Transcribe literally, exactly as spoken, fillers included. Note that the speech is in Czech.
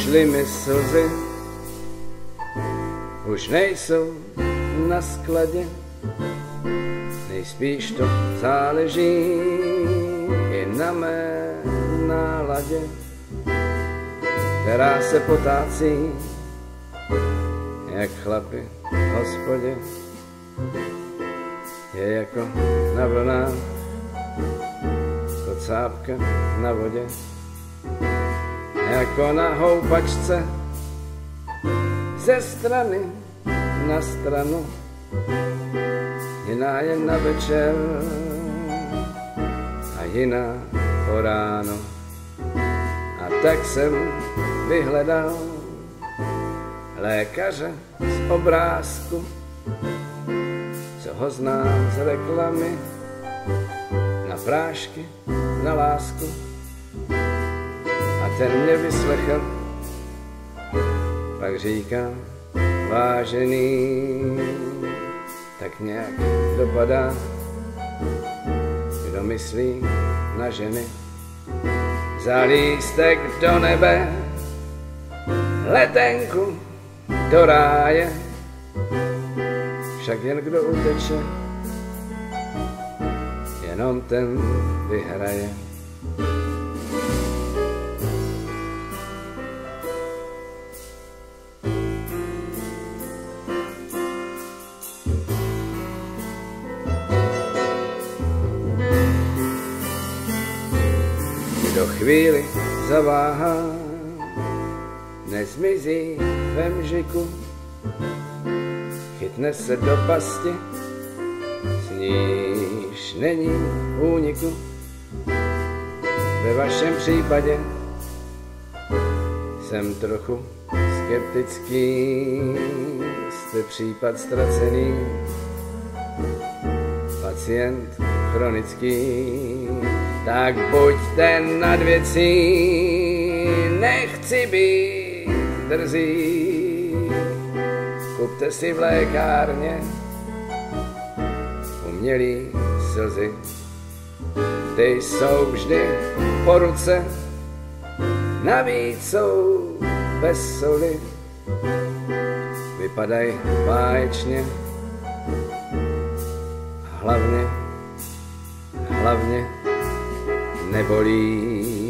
Vyšly mi slzy, už nejsou na skladě, nejspíš to záleží i na mé náladě, která se potácí jak chlapi v hospodě. Je jako na vlnách kocápka na vodě, jako na houpačce ze strany na stranu, jiná je na večer a jiná po ráno. A tak jsem vyhledal lékaře z obrázku, co ho zná z reklamy, na prášky, na lásku. A ten mě vyslechl, pak říká, vážený, tak nějak dopadá, kdo myslí na ženy. Za lístek do nebe, letenku do ráje, však jen kdo uteče, jenom ten vyhraje. Kdo chvíli zaváhá, nezmizí ve mžiku, chytne se do pasti, z níž není úniku. Ve vašem případě jsem trochu skeptický, jste případ ztracený, pacient chronický, tak buďte nad věcí, nechci být drzý. Kupte si v lékárně umělý slzy, ty jsou vždy po ruce, navíc jsou bez soli, vypadají báječně, hlavně, hlavně nebolí.